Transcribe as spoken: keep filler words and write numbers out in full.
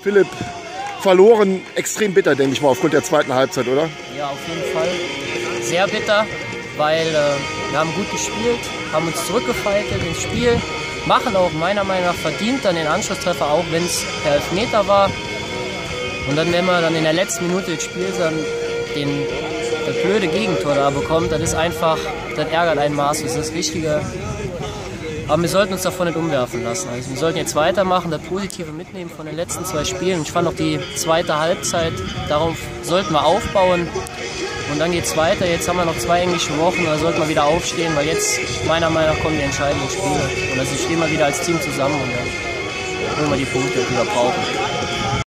Philipp, verloren, extrem bitter, denke ich mal, aufgrund der zweiten Halbzeit, oder? Ja, auf jeden Fall. Sehr bitter, weil äh, wir haben gut gespielt, haben uns zurückgefaltet ins Spiel, machen auch meiner Meinung nach verdient dann den Anschlusstreffer, auch wenn es per Elfmeter war. Und dann, wenn man dann in der letzten Minute des Spiels dann den, das blöde Gegentor da bekommt, das ist einfach, das ärgert einen maßlos, das ist das Richtige. Aber wir sollten uns davon nicht umwerfen lassen. Also wir sollten jetzt weitermachen, das Positive mitnehmen von den letzten zwei Spielen. Und ich fand auch die zweite Halbzeit, darauf sollten wir aufbauen. Und dann geht es weiter. Jetzt haben wir noch zwei englische Wochen, da sollten wir wieder aufstehen, weil jetzt meiner Meinung nach kommen die entscheidenden Spiele. Und also stehen wir wieder als Team zusammen und dann holen wir die Punkte, die wir brauchen.